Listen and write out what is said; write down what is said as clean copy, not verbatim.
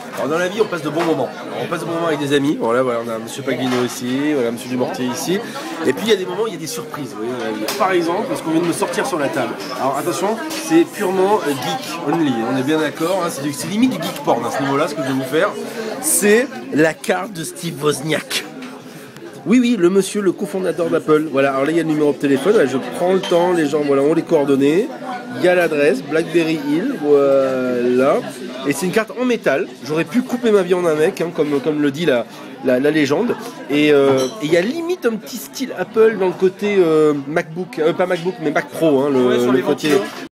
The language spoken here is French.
Alors dans la vie, on passe de bons moments. On passe de bons moments avec des amis. Voilà, voilà, on a Monsieur Paglino ici, voilà, Monsieur Dumortier ici. Et puis il y a des moments où il y a des surprises. Vous voyez, dans la vie. Par exemple, parce qu'on vient de me sortir sur la table. Alors attention, c'est purement geek only. On est bien d'accord. Hein, c'est limite du geek porn à ce niveau-là, ce que je vais vous faire. C'est la carte de Steve Wozniak. Oui, oui, le monsieur, le cofondateur d'Apple. Voilà, alors là, il y a le numéro de téléphone. Là, je prends le temps, les gens, voilà, ont les coordonnées. Il y a l'adresse, Blackberry Hill, voilà. Et c'est une carte en métal. J'aurais pu couper ma viande avec, hein, comme le dit la légende. Et il y a limite un petit style Apple dans le côté MacBook, pas MacBook, mais Mac Pro, hein, sur le les côté. ventilos.